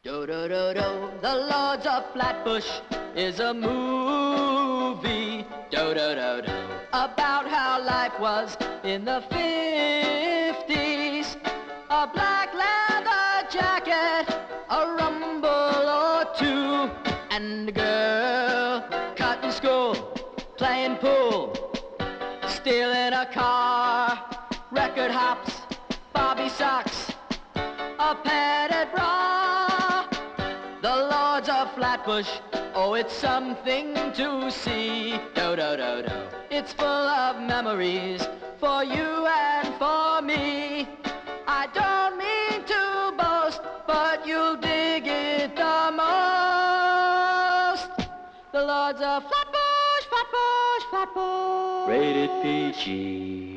Do-do-do-do, The Lords of Flatbush is a movie. Do-do-do-do, about how life was in the 50s. A black leather jacket, a rumble or two, and a girl cutting school, playing pool, stealing a car, record hops, Bobby socks, a padded bra. The Lords of Flatbush, oh, it's something to see. Do-do-do-do, it's full of memories for you and for me. I don't mean to boast, but you'll dig it the most. The Lords of Flatbush, Flatbush, Flatbush. Rated PG.